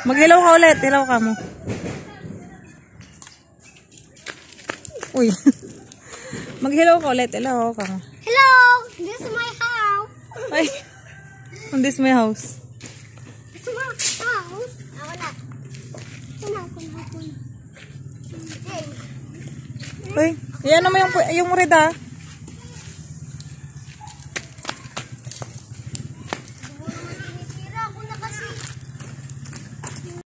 Mag-hello ka ulit. Hello ka mo. Uy. Mag-hello ka ulit. Hello ka mo. Hello! This is my house. Ay. This is my house. This is my house. Wala. Uy. Yan naman yung red ah.